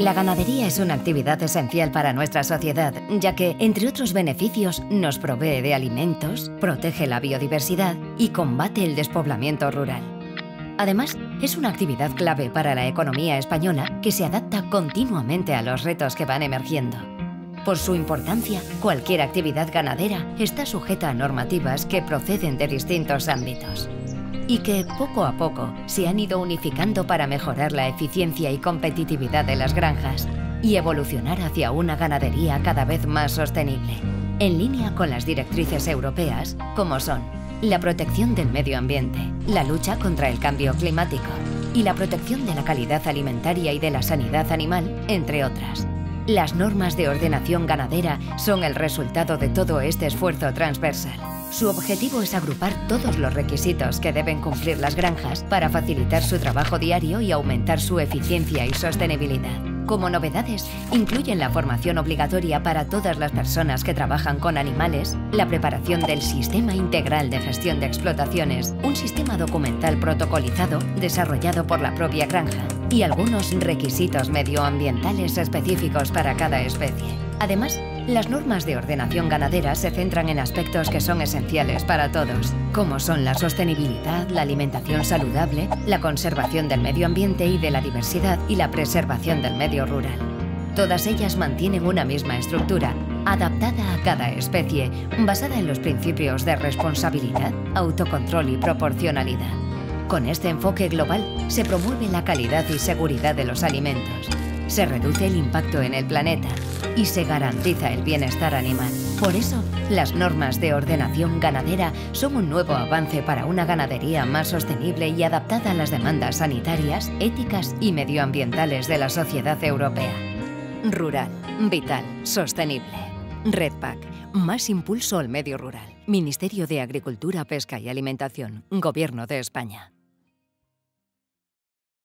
La ganadería es una actividad esencial para nuestra sociedad, ya que, entre otros beneficios, nos provee de alimentos, protege la biodiversidad y combate el despoblamiento rural. Además, es una actividad clave para la economía española que se adapta continuamente a los retos que van emergiendo. Por su importancia, cualquier actividad ganadera está sujeta a normativas que proceden de distintos ámbitos y que, poco a poco, se han ido unificando para mejorar la eficiencia y competitividad de las granjas y evolucionar hacia una ganadería cada vez más sostenible, en línea con las directrices europeas, como son la protección del medio ambiente, la lucha contra el cambio climático y la protección de la calidad alimentaria y de la sanidad animal, entre otras. Las normas de ordenación ganadera son el resultado de todo este esfuerzo transversal. Su objetivo es agrupar todos los requisitos que deben cumplir las granjas para facilitar su trabajo diario y aumentar su eficiencia y sostenibilidad. Como novedades, incluyen la formación obligatoria para todas las personas que trabajan con animales, la preparación del Sistema Integral de Gestión de Explotaciones, un sistema documental protocolizado desarrollado por la propia granja, y algunos requisitos medioambientales específicos para cada especie. Además, las normas de ordenación ganadera se centran en aspectos que son esenciales para todos, como son la sostenibilidad, la alimentación saludable, la conservación del medio ambiente y de la diversidad y la preservación del medio rural. Todas ellas mantienen una misma estructura, adaptada a cada especie, basada en los principios de responsabilidad, autocontrol y proporcionalidad. Con este enfoque global se promueve la calidad y seguridad de los alimentos, se reduce el impacto en el planeta y se garantiza el bienestar animal. Por eso, las normas de ordenación ganadera son un nuevo avance para una ganadería más sostenible y adaptada a las demandas sanitarias, éticas y medioambientales de la sociedad europea. Rural, vital, sostenible. Redpac, más impulso al medio rural. Ministerio de Agricultura, Pesca y Alimentación, Gobierno de España.